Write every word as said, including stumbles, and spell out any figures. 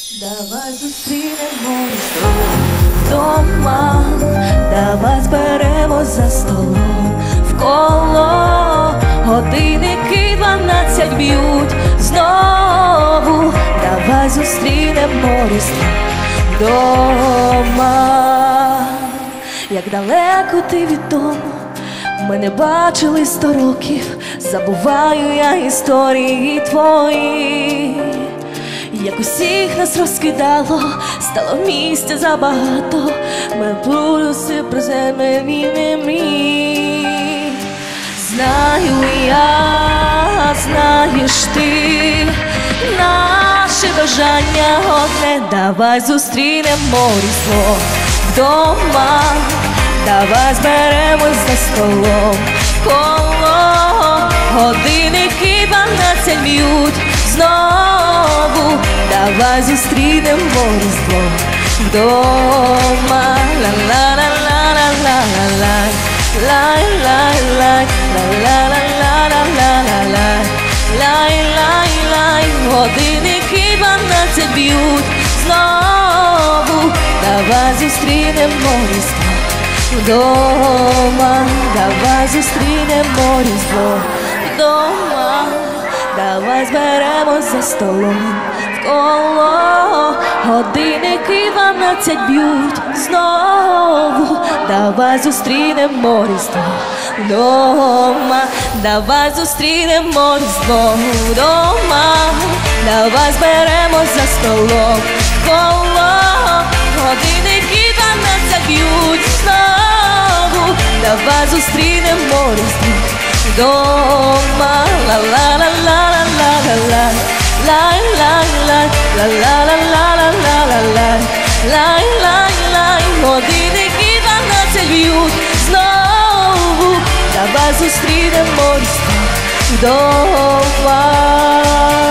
Давай зустрінемо вдома, давай зберемо за столом вколо. Годинники дванадцять б'ють знову. Давай зустрінемо Різдво вдома. Як далеко ти від дому, ми не бачили сто років. Забуваю я історії твої. Як усіх нас розкидало, стало місця забагато. Ми плюси приземлені не мрій. Знаю я, знаєш ти, наші бажання одне. Давай зустрінемо Різдво вдома, давай зберемось за столом коло. Годинники дванадцять б'ють знову. Давай зустрінемо Різдво вдома. Ла-ла-ла-ла-ла-ла-ла, лай-лай-лай, ла-ла-ла-ла-ла-ла-ла, лай-лай-лай. Годинники дванадцять б'ють знову. Давай зустрінемо Різдво вдома, давай зустрінемо Різдво вдома. Давай зберемось за столом вколо. Годинники дванадцять б'ють знову. Давай зустрінемо Різдво вдома, давай зустрінемо Різдво вдома. Давай зберемось за столом вколо. Годинники дванадцять б'ють знову. Давай зустрінемо Різдво вдома. Ла-ла-ла-ла-ла-ла-ла, лай-лай-лай, ла-ла-ла-ла-ла-ла-ла, лай-лай-лай. Годинники дванадцять б'ють знову. Давай зустрінемо Різдво вдома.